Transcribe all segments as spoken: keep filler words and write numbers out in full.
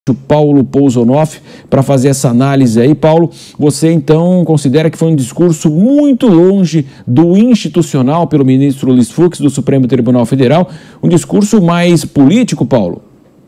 o Paulo Pousonoff para fazer essa análise aí. Paulo, você então considera que foi um discurso muito longe do institucional pelo ministro Luiz Fux do Supremo Tribunal Federal, um discurso mais político, Paulo?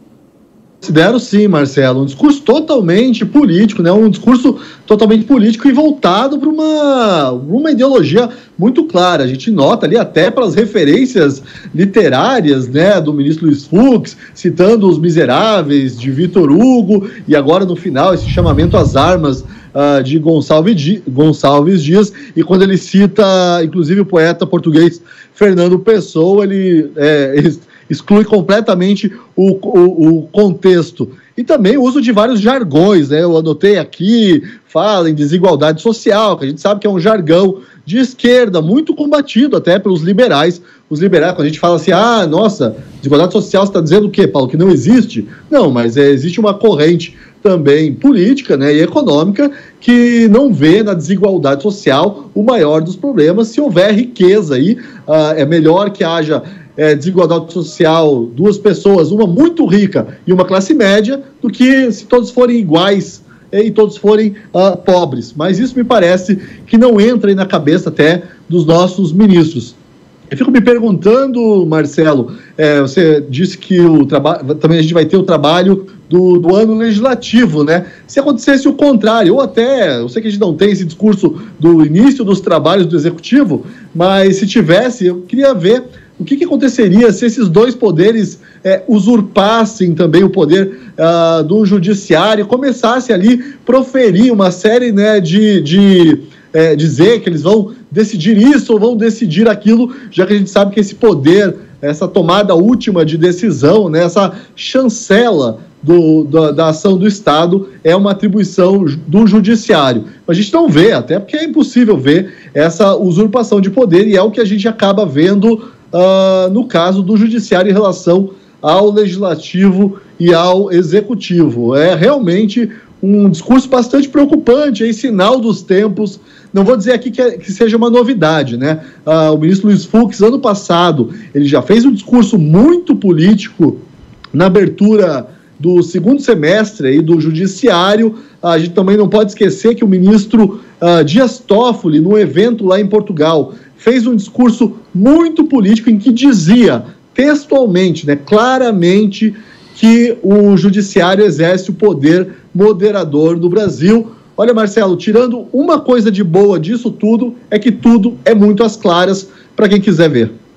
Considero sim, Marcelo, um discurso totalmente político, né? Um discurso totalmente político e voltado para uma, uma ideologia muito clara. A gente nota ali até pelas referências literárias, né, do ministro Luiz Fux, citando Os Miseráveis, de Vitor Hugo, e agora no final esse chamamento às armas uh, de Gonçalves, Di, Gonçalves Dias, e quando ele cita, inclusive, o poeta português Fernando Pessoa, ele... É, ele exclui completamente o, o, o contexto. E também o uso de vários jargões, né? Eu anotei aqui, fala em desigualdade social, que a gente sabe que é um jargão de esquerda, muito combatido até pelos liberais. Os liberais, quando a gente fala assim, ah, nossa, desigualdade social, você está dizendo o quê, Paulo? Que não existe? Não, mas é, existe uma corrente também política, né, e econômica que não vê na desigualdade social o maior dos problemas. Se houver riqueza aí, uh, é melhor que haja É, desigualdade social, duas pessoas, uma muito rica e uma classe média, do que se todos forem iguais e todos forem uh, pobres. Mas isso me parece que não entra aí na cabeça até dos nossos ministros. Eu fico me perguntando, Marcelo, é, você disse que o trabalho, também a gente vai ter o trabalho do, do ano legislativo, né? Se acontecesse o contrário, ou até, eu sei que a gente não tem esse discurso do início dos trabalhos do executivo, mas se tivesse, eu queria ver o que, que aconteceria se esses dois poderes é, usurpassem também o poder uh, do judiciário, começassem ali proferir uma série, né, de, de é, dizer que eles vão decidir isso ou vão decidir aquilo, já que a gente sabe que esse poder, essa tomada última de decisão, né, essa chancela do, da, da ação do Estado é uma atribuição do judiciário. A gente não vê, até porque é impossível ver essa usurpação de poder, e é o que a gente acaba vendo Uh, no caso do judiciário em relação ao legislativo e ao executivo. É realmente um discurso bastante preocupante, é sinal dos tempos. Não vou dizer aqui que, é, que seja uma novidade, né? Uh, o ministro Luiz Fux, ano passado, ele já fez um discurso muito político na abertura do segundo semestre aí do judiciário. Uh, a gente também não pode esquecer que o ministro uh, Dias Toffoli, num evento lá em Portugal, fez um discurso muito político em que dizia textualmente, né, claramente, que o judiciário exerce o poder moderador do Brasil. Olha, Marcelo, tirando uma coisa de boa disso tudo, é que tudo é muito às claras para quem quiser ver.